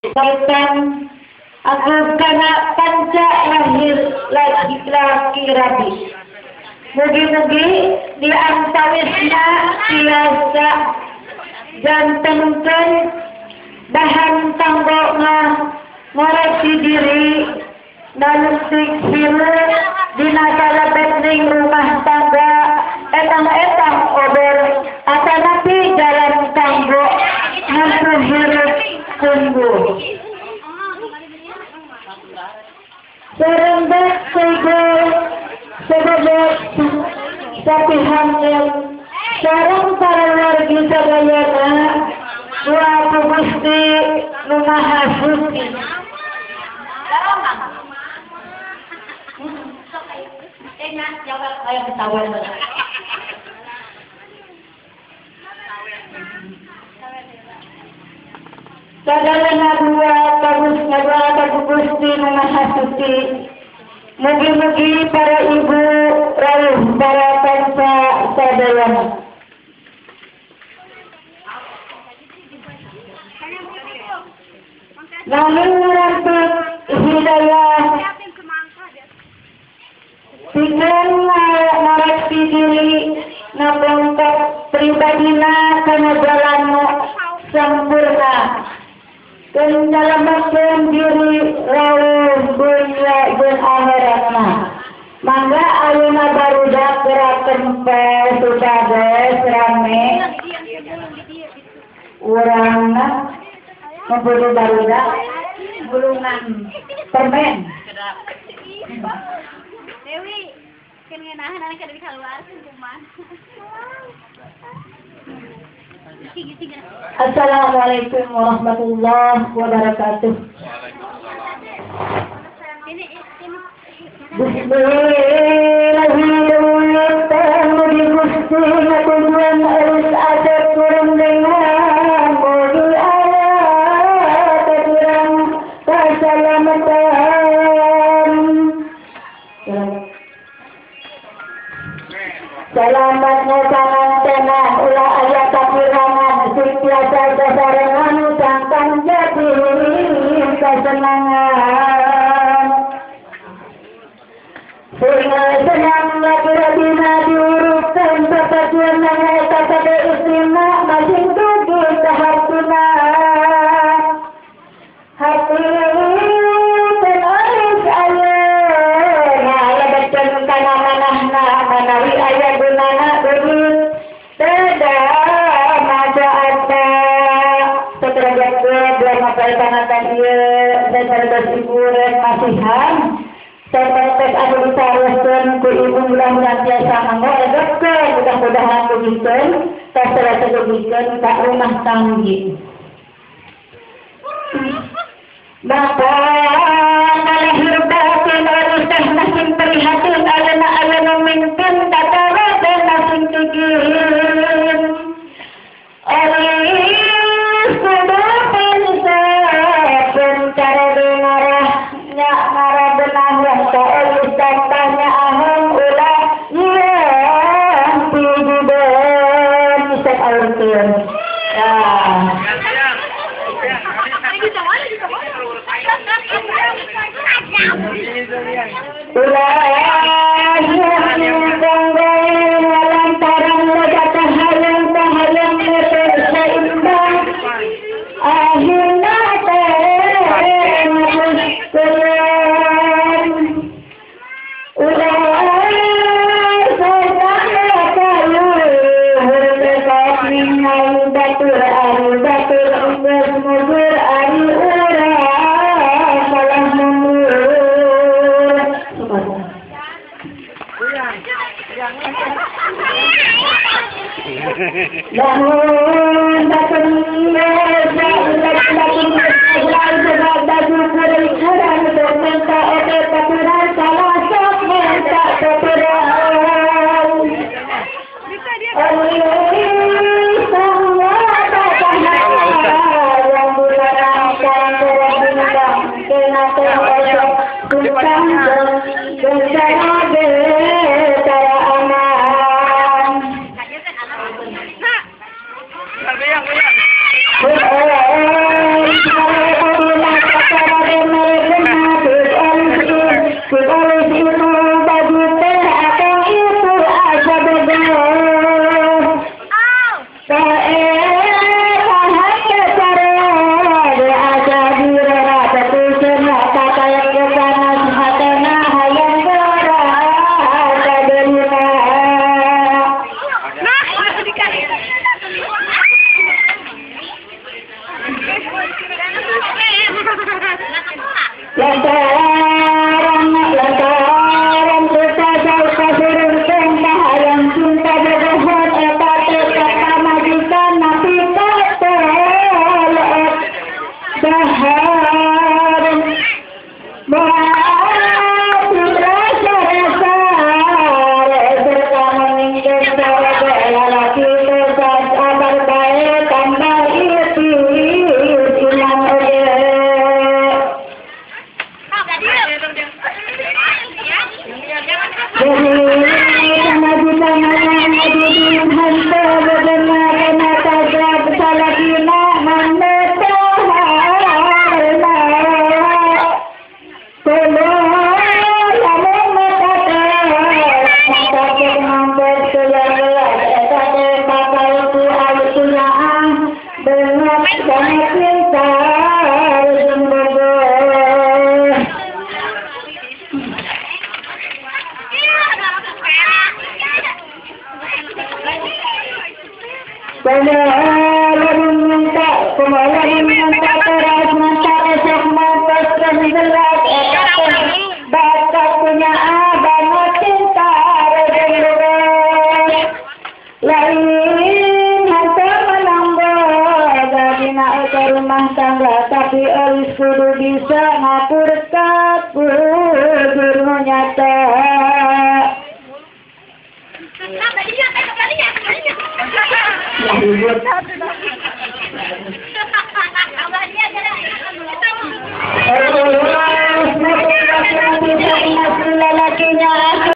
Kaitan aku kena panca lahir laki-laki rabi. Mugi-mugi diantawisna biasa jantenkeun bahan tanggo ngoreksi diri dan siksiru dina salebetning rumah tangga etang-etang ober atanapi jalan tanggo hasil hirup sungguh. Serendah sebagai sapihan yang sarang para wargi sadayana dua Gusti nu Maha Suci. Sadayana dua Gusti nu Maha Suci. Mugi-mugi para ibu rawuh para panca sadayana. Namun merantuk hidayah dengan ngoreksi diri ngapongkak pribadina kana jalanmu sempurna dan nyalametkeun diri rawuh dunya jeung akhiratna. Mangga ayeuna barudak gerakeun poe supados rame urangna membunuh barudak gulungan permen. Dewi, kan ngenahan anak kada dikeluar kuman. Assalamualaikum warahmatullahi wabarakatuh. Selamat ngosangan tenan ulah ayat kapirangan setiasa dasarengan sangkan jadi kesenangan sehingga senang lagi radina diurutkan sepatuan nangeta pada istrina masing tugi kehartuna hati tenaris ayah nah lebetkan kana manahna manawi ayah gunana berit tidak maja ada seterajat dua makai tangan dia dan terdas ibu masihan terpetek adu disaruskan ku ibu mudah-mudahan biasa mangga edokkan mudah-mudahan begitu terserah terjadikan tak rumah tanggi maka nalihir batin arusah nasim prihatin alana memimpin tatara dan nasim tigin alis kudapin sabun cara dengarahnya marah benah alis tantanya aham ulah yang pijudan isek alutun Lahun datang lantaran dosa jauh kasirun kahayang cinta berbohong eta teka majikan nabi katolot dahar maafin rasa-rasa rasa kamu ingin lalaki tegas abar baik tambah itu ilang oge. Rumah tangga tapi alis kudu bisa ngapur kabur nyata. Ya ribut.